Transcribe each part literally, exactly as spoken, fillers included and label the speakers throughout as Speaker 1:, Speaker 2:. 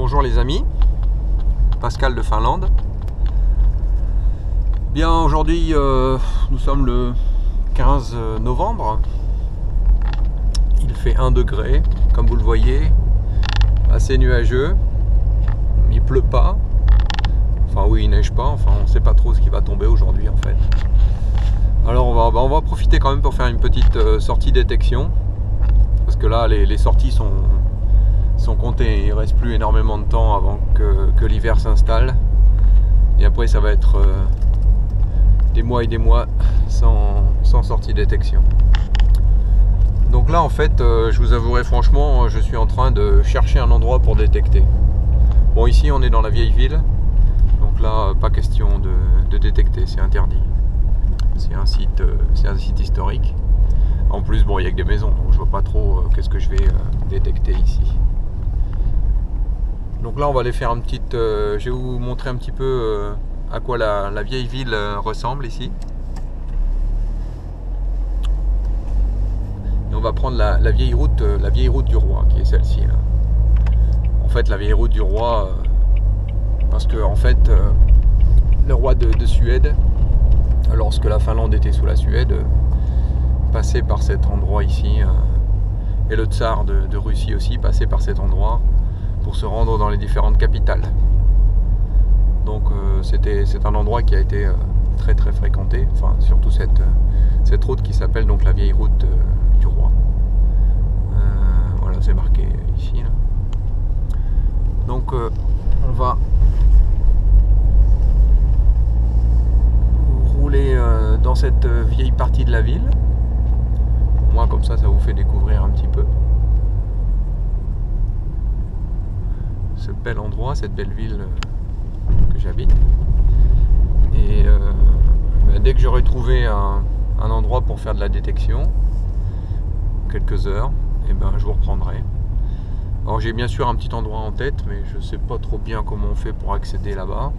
Speaker 1: Bonjour les amis, Pascal de Finlande. Bien, aujourd'hui euh, nous sommes le quinze novembre. Il fait un degré, comme vous le voyez, assez nuageux. Il pleut pas. Enfin oui, il neige pas, enfin on sait pas trop ce qui va tomber aujourd'hui en fait. Alors on va, on va profiter quand même pour faire une petite euh, sortie détection. Parce que là les, les sorties sont, sont comptées, il ne reste plus énormément de temps avant que, que l'hiver s'installe. Et après ça va être euh, des mois et des mois sans, sans sortie détection. Donc là en fait, euh, je vous avouerai franchement, je suis en train de chercher un endroit pour détecter. Bon, ici on est dans la vieille ville, donc là pas question de, de détecter, c'est interdit. C'est un site, euh, c'est un site historique. En plus, bon, il n'y a que des maisons, donc je vois pas trop euh, qu'est-ce que je vais euh, détecter ici. Donc là, on va aller faire un petit. Euh, je vais vous montrer un petit peu euh, à quoi la, la vieille ville euh, ressemble ici. Et on va prendre la, la vieille route, euh, la vieille route du roi, qui est celle-ci. Là. En fait, la vieille route du roi, euh, parce que en fait, euh, le roi de, de Suède, lorsque la Finlande était sous la Suède, euh, passait par cet endroit ici, euh, et le tsar de, de Russie aussi passait par cet endroit pour se rendre dans les différentes capitales. Donc euh, c'était c'est un endroit qui a été euh, très très fréquenté, enfin surtout cette, cette route qui s'appelle donc la vieille route euh, du roi. Euh, voilà, c'est marqué ici. Là. Donc euh, on va rouler euh, dans cette vieille partie de la ville. Moi, comme ça, ça vous fait découvrir un petit peu ce bel endroit, cette belle ville que j'habite. Et euh, bah, dès que j'aurai trouvé un, un endroit pour faire de la détection, quelques heures, et ben je vous reprendrai. Alors j'ai bien sûr un petit endroit en tête, mais je sais pas trop bien comment on fait pour accéder là-bas.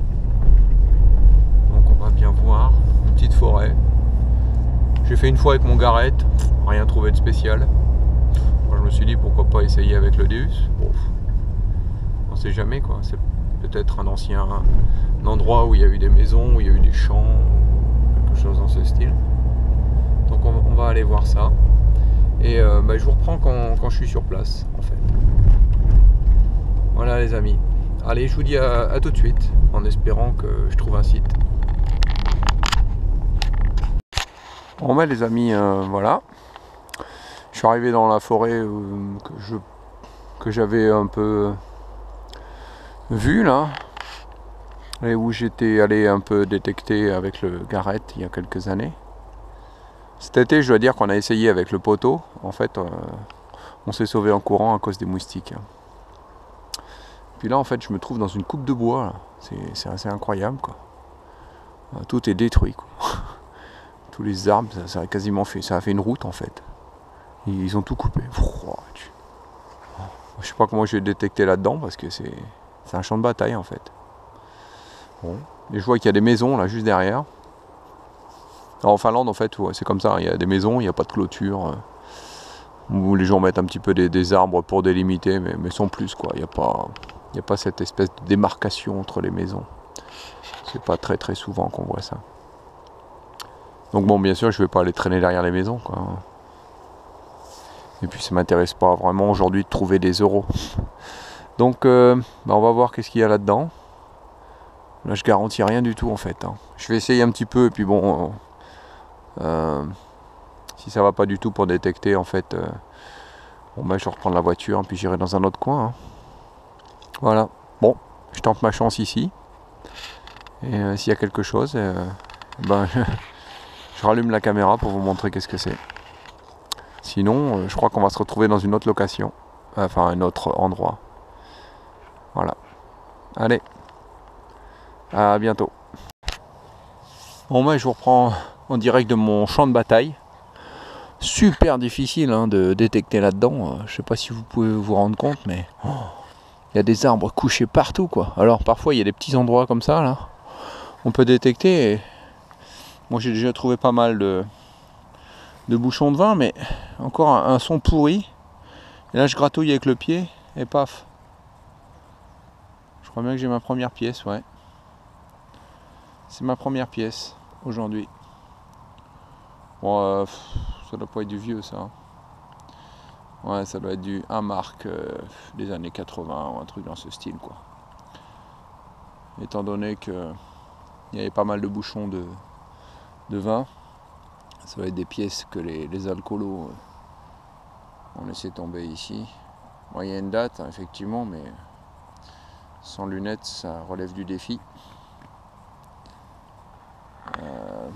Speaker 1: Donc on va bien voir une petite forêt. J'ai fait une fois avec mon Garrett, rien trouvé de spécial. Moi, je me suis dit pourquoi pas essayer avec le Deus. Bon, on sait jamais quoi. C'est peut-être un ancien un endroit où il y a eu des maisons, où il y a eu des champs, quelque chose dans ce style. Donc on, on va aller voir ça. Et euh, bah, je vous reprends quand, quand je suis sur place en fait. Voilà les amis. Allez, je vous dis à, à tout de suite en espérant que je trouve un site. Bon ben les amis, euh, voilà, je suis arrivé dans la forêt euh, que je que j'avais un peu vue là, et où j'étais allé un peu détecter avec le Garrett il y a quelques années. Cet été, je dois dire qu'on a essayé avec le poteau, en fait, euh, on s'est sauvé en courant à cause des moustiques. Puis là, en fait, je me trouve dans une coupe de bois, c'est assez incroyable quoi. Tout est détruit quoi. Tous les arbres, ça, ça a quasiment fait, ça a fait une route en fait. Ils ont tout coupé. Je sais pas comment je vais détecter là-dedans parce que c'est un champ de bataille en fait. Bon. Et je vois qu'il y a des maisons là juste derrière. Alors, en Finlande en fait, ouais, c'est comme ça. Il y a des maisons, il n'y a pas de clôture. Où les gens mettent un petit peu des, des arbres pour délimiter, mais, mais sans plus quoi. Il n'y a pas, il n'y a pas cette espèce de démarcation entre les maisons. C'est pas très très souvent qu'on voit ça. Donc bon, bien sûr, je vais pas aller traîner derrière les maisons, quoi. Et puis ça m'intéresse pas vraiment aujourd'hui de trouver des euros. Donc euh, bah on va voir qu'est-ce qu'il y a là-dedans. Là, je garantis rien du tout en fait. Hein. Je vais essayer un petit peu et puis bon, euh, si ça va pas du tout pour détecter en fait, euh, bon bah je vais reprendre la voiture et puis j'irai dans un autre coin. Hein. Voilà. Bon, je tente ma chance ici. Et euh, s'il y a quelque chose, euh, ben je... Je rallume la caméra pour vous montrer qu'est-ce que c'est. Sinon, euh, je crois qu'on va se retrouver dans une autre location. Enfin, un autre endroit. Voilà. Allez. À bientôt. Bon, moi, je vous reprends en direct de mon champ de bataille. Super difficile hein, de détecter là-dedans. Je sais pas si vous pouvez vous rendre compte, mais... Oh, il y a des arbres couchés partout, quoi. Alors, parfois, il y a des petits endroits comme ça, là. On peut détecter et... Moi j'ai déjà trouvé pas mal de, de bouchons de vin, mais encore un, un son pourri. Et là je gratouille avec le pied et paf. Je crois bien que j'ai ma première pièce, ouais. C'est ma première pièce aujourd'hui. Bon, euh, ça doit pas être du vieux ça. Ouais, ça doit être du un marque euh, des années quatre-vingts ou un truc dans ce style quoi. Étant donné que il y avait pas mal de bouchons de, de vin, ça va être des pièces que les, les alcoolos euh, ont laissé tomber ici. Bon, il y a une date hein, effectivement, mais sans lunettes ça relève du défi. Euh...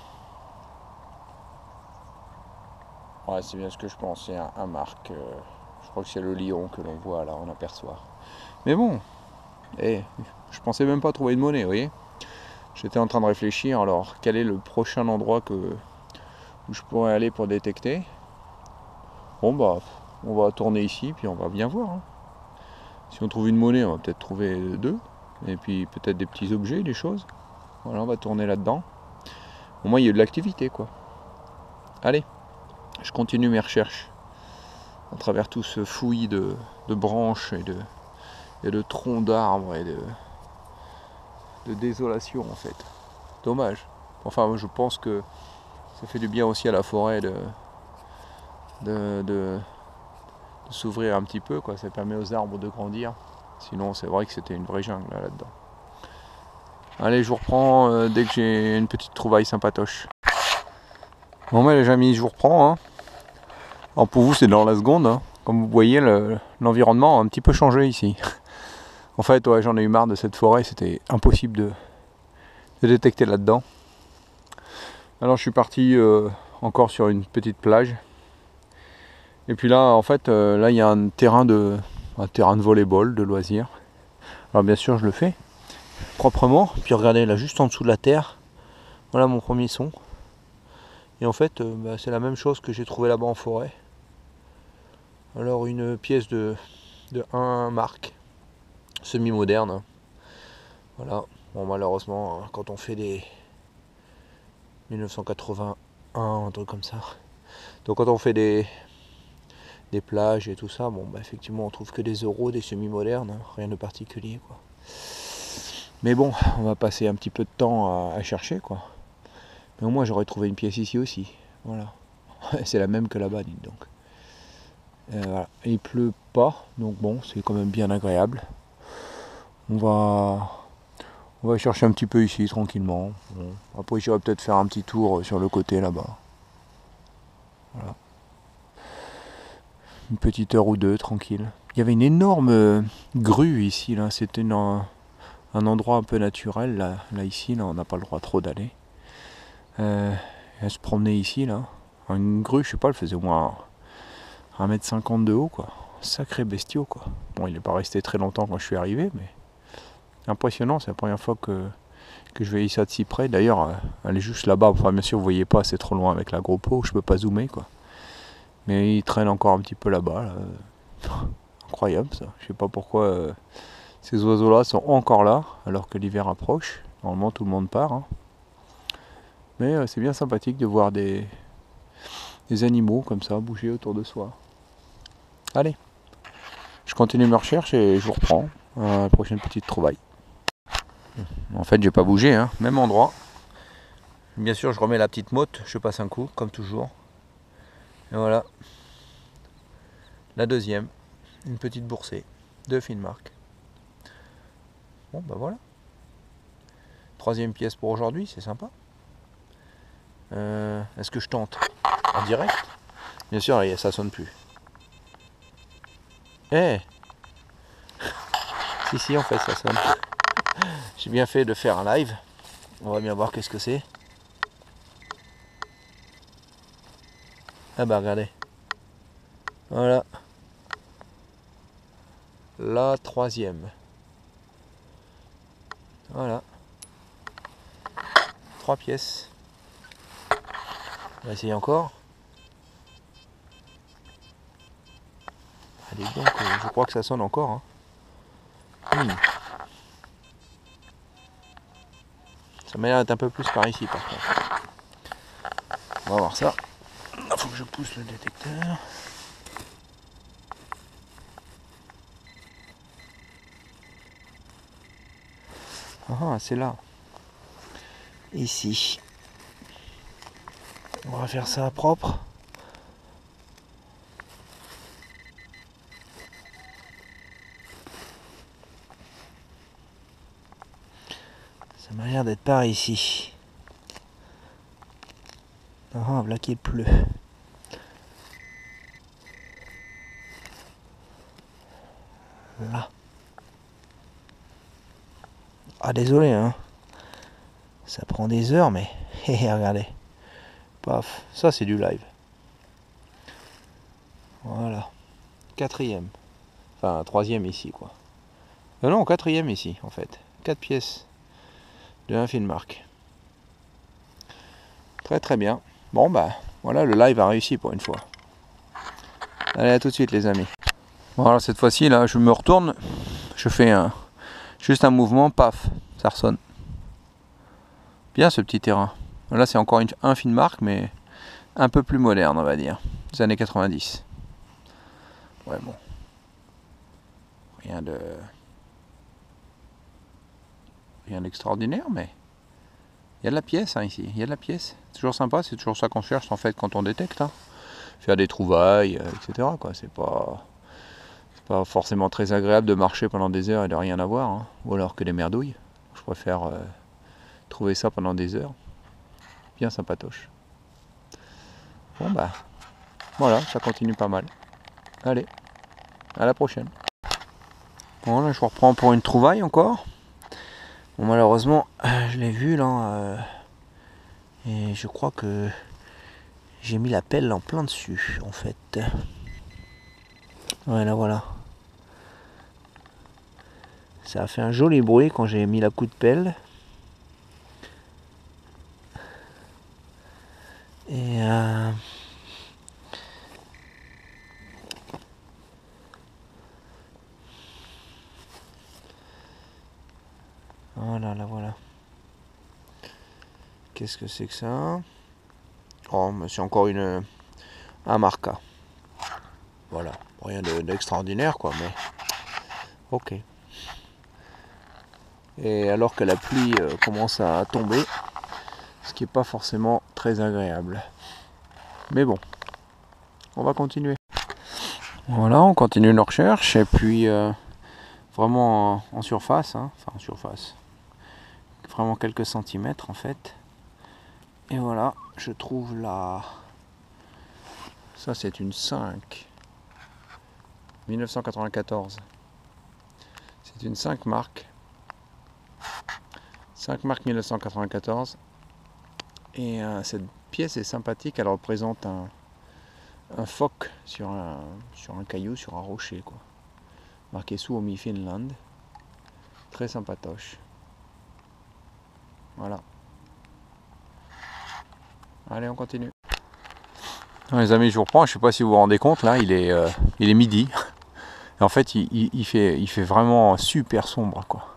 Speaker 1: Ouais, c'est bien ce que je pense, c'est un, un marque. Euh, je crois que c'est le lion que l'on voit là, on aperçoit. Mais bon, eh, je pensais même pas trouver de monnaie, vous voyez. J'étais en train de réfléchir, alors quel est le prochain endroit que, où je pourrais aller pour détecter. Bon bah, on va tourner ici, puis on va bien voir. Hein. Si on trouve une monnaie, on va peut-être trouver deux. Et puis peut-être des petits objets, des choses. Voilà, on va tourner là-dedans. Au moins il y a de l'activité quoi. Allez. Je continue mes recherches à travers tout ce fouillis de, de branches et de, et de troncs d'arbres et de, de désolation en fait. Dommage. Enfin, je pense que ça fait du bien aussi à la forêt de, de, de, de s'ouvrir un petit peu, quoi. Ça permet aux arbres de grandir. Sinon, c'est vrai que c'était une vraie jungle là, là-dedans. Allez, je vous reprends euh, dès que j'ai une petite trouvaille sympatoche. Bon, mais les amis, je vous reprends. Hein. Alors pour vous c'est dans la seconde, hein. Comme vous voyez le, l'environnement a un petit peu changé ici. En fait ouais, j'en ai eu marre de cette forêt, c'était impossible de, de détecter là-dedans. Alors je suis parti euh, encore sur une petite plage. Et puis là en fait euh, là il y a un terrain de un terrain de volley-ball, de loisirs. Alors bien sûr je le fais proprement. Puis regardez là juste en dessous de la terre, voilà mon premier son. Et en fait euh, bah, c'est la même chose que j'ai trouvé là-bas en forêt. Alors une pièce de, de un marque, semi-moderne. Voilà. Bon malheureusement quand on fait des mille neuf cent quatre-vingt-un, un truc comme ça. Donc quand on fait des, des plages et tout ça, bon bah effectivement on trouve que des euros, des semi-modernes, hein, rien de particulier quoi. Mais bon, on va passer un petit peu de temps à, à chercher quoi. Mais au moins j'aurais trouvé une pièce ici aussi. Voilà. C'est la même que là-bas, dites donc. Euh, voilà. Et il pleut pas, donc bon, c'est quand même bien agréable. On va, on va chercher un petit peu ici tranquillement. Bon. Après, j'irai peut-être faire un petit tour sur le côté là-bas. Voilà. Une petite heure ou deux, tranquille. Il y avait une énorme grue ici, là. C'était un, un endroit un peu naturel, là, là ici, là, on n'a pas le droit trop d'aller. Euh, elle se promenait ici, là. Une grue, je sais pas, elle faisait au moins un mètre cinquante de haut, quoi. Sacré bestiau, quoi. Bon, il n'est pas resté très longtemps quand je suis arrivé, mais impressionnant, c'est la première fois que, que je voyais ça de si près. D'ailleurs, elle est juste là-bas. Enfin, bien sûr, vous voyez pas, c'est trop loin avec la GoPro, je peux pas zoomer, quoi. Mais il traîne encore un petit peu là-bas. Là. Incroyable, ça. Je sais pas pourquoi euh, ces oiseaux-là sont encore là, alors que l'hiver approche. Normalement, tout le monde part. Hein. Mais euh, c'est bien sympathique de voir des, des animaux comme ça bouger autour de soi. Allez, je continue mes recherches et je vous reprends à la prochaine petite trouvaille. En fait, j'ai pas bougé, hein. Même endroit. Bien sûr, je remets la petite motte, je passe un coup, comme toujours. Et voilà. La deuxième, une petite boursée de fine marque. Bon, bah voilà. Troisième pièce pour aujourd'hui, c'est sympa. Euh, Est-ce que je tente en direct? Bien sûr, ça sonne plus. Eh hey. Si, si, en fait, ça sonne. J'ai bien fait de faire un live. On va bien voir qu'est-ce que c'est. Ah bah regardez. Voilà. La troisième. Voilà. Trois pièces. On va essayer encore. Allez donc, je crois que ça sonne encore. Hein. Hmm. Ça m'a l'air d'être un peu plus par ici par contre. On va voir ça. Il faut que je pousse le détecteur.
Speaker 2: Ah, c'est là. Ici. On va faire ça propre. Ça m'a l'air d'être par ici. Ah, là qu'il pleut. Là. Ah, désolé, hein. Ça prend des heures, mais regardez. Paf, ça c'est du live. Voilà. Quatrième. Enfin, troisième ici, quoi. Euh, non, quatrième ici, en fait. Quatre pièces de Infinmark. Très très bien. Bon, bah, voilà, le live a réussi pour une fois. Allez, à tout de suite, les amis. Voilà, cette fois-ci, là, je me retourne. Je fais un, juste un mouvement, paf, ça ressonne. Bien ce petit terrain. Là, c'est encore une Infinmark, mais un peu plus moderne, on va dire. Des années quatre-vingt-dix. Ouais, bon. Rien de... Rien d'extraordinaire, mais... Il y a de la pièce, hein, ici. Il y a de la pièce. C'est toujours sympa, c'est toujours ça qu'on cherche, en fait, quand on détecte. Hein. Faire des trouvailles, euh, et cetera, quoi. C'est pas... C'est pas forcément très agréable de marcher pendant des heures et de rien avoir. Hein. Ou alors que des merdouilles. Je préfère euh, trouver ça pendant des heures. Bien sympatoche. Bon, bah... Voilà, ça continue pas mal. Allez, à la prochaine. Bon, là, je reprends pour une trouvaille encore. Bon, malheureusement, je l'ai vu là, euh, et je crois que j'ai mis la pelle en plein dessus, en fait. Voilà, voilà. Ça a fait un joli bruit quand j'ai mis la coup de pelle. Et euh, voilà, là, voilà. Qu'est-ce que c'est que ça? Oh, mais c'est encore une un marca. Voilà, rien d'extraordinaire, quoi, mais ok. Et alors que la pluie euh, commence à tomber, ce qui n'est pas forcément très agréable. Mais bon, on va continuer. Voilà, on continue nos recherches, et puis euh, vraiment en, en surface, hein, enfin en surface, vraiment quelques centimètres en fait. Et voilà, je trouve là, ça c'est une cinq, mille neuf cent quatre-vingt-quatorze. C'est une cinq marque. cinq marque mille neuf cent quatre-vingt-quatorze. Et euh, cette pièce est sympathique, elle représente un, un phoque sur un, sur un caillou, sur un rocher, quoi. Marqué Suomi Finland. Très sympatoche. Voilà. Allez, on continue. Non, les amis, je vous reprends. Je sais pas si vous vous rendez compte, là, il est, euh, il est midi. Et en fait, il, il, il, fait, il fait vraiment super sombre, quoi.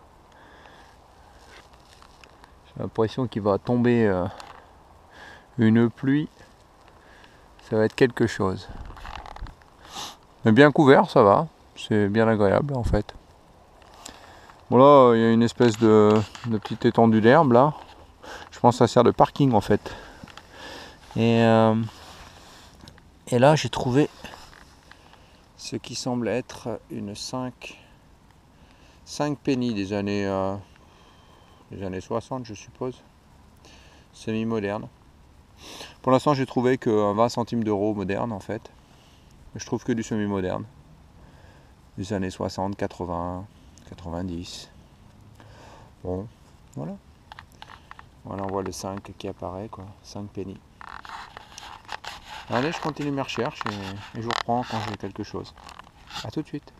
Speaker 2: J'ai l'impression qu'il va tomber euh, une pluie. Ça va être quelque chose. Mais bien couvert, ça va. C'est bien agréable, en fait. Bon, là, il y a une espèce de, de petite étendue d'herbe, là. Je pense que ça sert de parking, en fait. Et... Euh, Et là, j'ai trouvé ce qui semble être une cinq, cinq penny des années, euh, des années soixante, je suppose. Semi-moderne. Pour l'instant, j'ai trouvé que vingt centimes d'euros moderne, en fait. Je trouve que du semi-moderne. Des années soixante, quatre-vingts, quatre-vingt-dix. Bon, voilà. Voilà, on voit le cinq qui apparaît, quoi. cinq penny. Allez, je continue mes recherches et, et je vous reprends quand j'ai quelque chose. A tout de suite.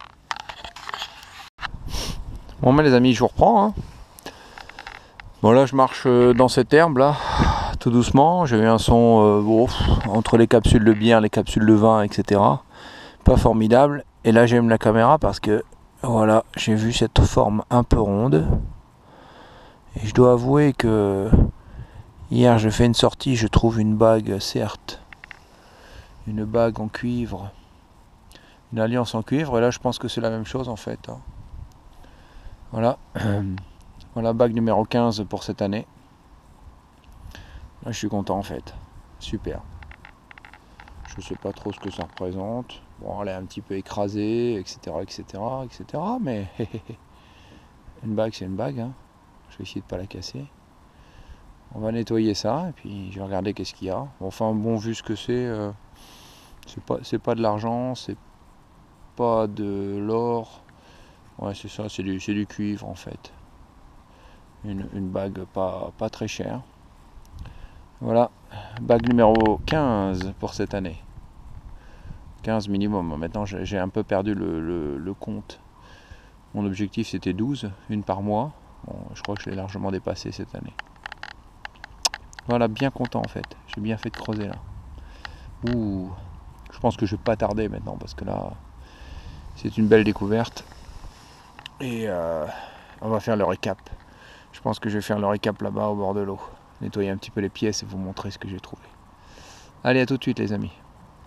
Speaker 2: Bon, mais les amis, je vous reprends. Hein. Bon, là, je marche dans cette herbe, là, tout doucement. J'ai eu un son euh, bon, entre les capsules de bière, les capsules de vin, et cetera. Pas formidable. Et là, j'aime la caméra parce que, voilà, j'ai vu cette forme un peu ronde. Et je dois avouer que hier, j'ai fait une sortie, je trouve une bague, certes. Une bague en cuivre, une alliance en cuivre, et là je pense que c'est la même chose en fait. Hein. Voilà, Voilà, bague numéro quinze pour cette année. Là, je suis content en fait. Super. Je sais pas trop ce que ça représente. Bon, elle est un petit peu écrasée, et cetera, et cetera, et cetera. Mais une bague, c'est une bague. Hein. Je vais essayer de pas la casser. On va nettoyer ça et puis je vais regarder qu'est-ce qu'il y a. Enfin, bon, vu ce que c'est, euh, c'est pas, c'est pas de l'argent, c'est pas de l'or. Ouais, c'est ça, c'est du, c'est du cuivre en fait. Une, une bague pas, pas très chère. Voilà, bague numéro quinze pour cette année. quinze minimum. Maintenant, j'ai un peu perdu le, le, le compte. Mon objectif, c'était douze, une par mois. Bon, je crois que je l'ai largement dépassé cette année. Voilà, bien content en fait. J'ai bien fait de creuser là. Ouh, je pense que je vais pas tarder maintenant parce que là, c'est une belle découverte. Et euh, on va faire le récap. Je pense que je vais faire le récap là-bas au bord de l'eau. Nettoyer un petit peu les pièces et vous montrer ce que j'ai trouvé. Allez, à tout de suite les amis.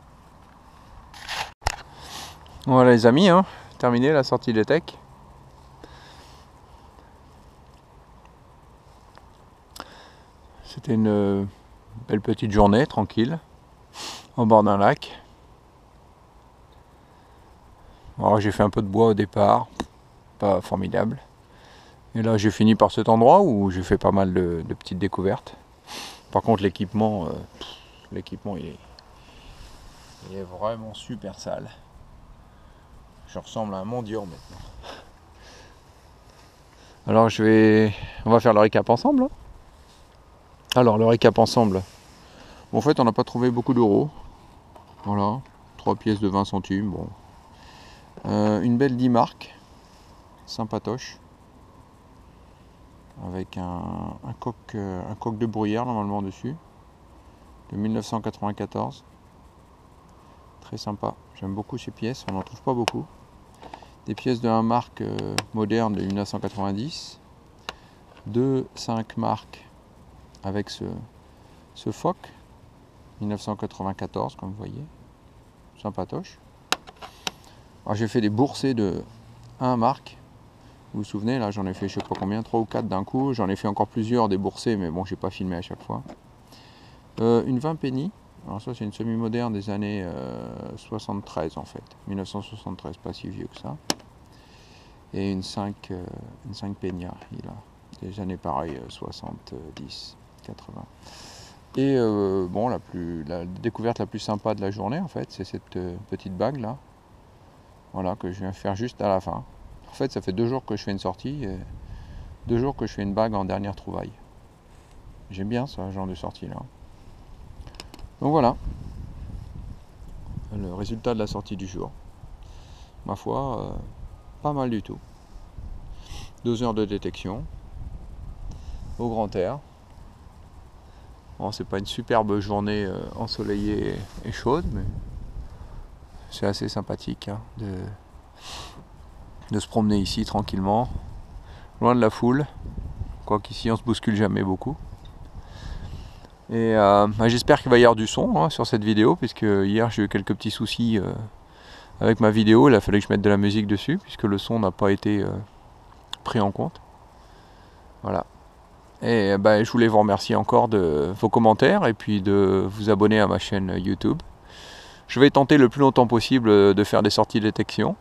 Speaker 2: Voilà les amis, hein, terminé la sortie des techs. C'était une belle petite journée, tranquille, au bord d'un lac. Alors j'ai fait un peu de bois au départ, pas formidable. Et là j'ai fini par cet endroit où j'ai fait pas mal de, de petites découvertes. Par contre l'équipement, euh, l'équipement il est, il est vraiment super sale. Je ressemble à un mendiant maintenant. Alors je vais, on va faire le récap ensemble. Hein. Alors le récap ensemble. Bon, en fait on n'a pas trouvé beaucoup d'euros. Voilà, trois pièces de vingt centimes. Bon, euh, une belle dix marques, sympatoche. Avec un, un, coq, euh, un coq de bruyère normalement dessus, de mille neuf cent quatre-vingt-quatorze. Très sympa, j'aime beaucoup ces pièces, on n'en trouve pas beaucoup. Des pièces de un marque euh, moderne de mille neuf cent quatre-vingt-dix. Deux cinq marques avec ce, ce phoque, mille neuf cent quatre-vingt-quatorze comme vous voyez. Sympatoche. Alors j'ai fait des boursets de un marque. Vous vous souvenez, là j'en ai fait je sais pas combien, trois ou quatre d'un coup. J'en ai fait encore plusieurs des boursets, mais bon, j'ai pas filmé à chaque fois. Euh, une vingt penny. Alors ça c'est une semi-moderne des années euh, soixante-treize en fait. mille neuf cent soixante-treize, pas si vieux que ça. Et une cinq, euh, une cinq penny, il a des années pareilles, soixante-dix, quatre-vingts. Et euh, bon, la, plus, la découverte la plus sympa de la journée en fait, c'est cette euh, petite bague là. Voilà, que je viens faire juste à la fin. En fait, ça fait deux jours que je fais une sortie, et deux jours que je fais une bague en dernière trouvaille. J'aime bien ce genre de sortie là. Donc voilà, le résultat de la sortie du jour. Ma foi, euh, pas mal du tout. Deux heures de détection, au grand air. Bon, c'est pas une superbe journée euh, ensoleillée et, et chaude, mais c'est assez sympathique hein, de, de se promener ici tranquillement, loin de la foule. Quoiqu'ici on se bouscule jamais beaucoup. Et euh, bah, j'espère qu'il va y avoir du son hein, sur cette vidéo, puisque hier j'ai eu quelques petits soucis euh, avec ma vidéo. Il a fallu que je mette de la musique dessus, puisque le son n'a pas été euh, pris en compte. Voilà. Et bah, je voulais vous remercier encore de vos commentaires et puis de vous abonner à ma chaîne YouTube. Je vais tenter le plus longtemps possible de faire des sorties de détection,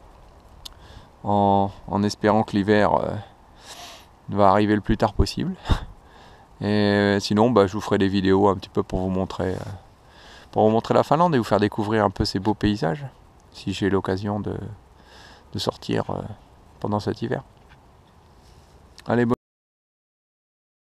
Speaker 2: en, en espérant que l'hiver euh, va arriver le plus tard possible. Et sinon, bah, je vous ferai des vidéos un petit peu pour vous montrer, euh, pour vous montrer la Finlande et vous faire découvrir un peu ces beaux paysages, si j'ai l'occasion de, de sortir euh, pendant cet hiver. Allez, bonne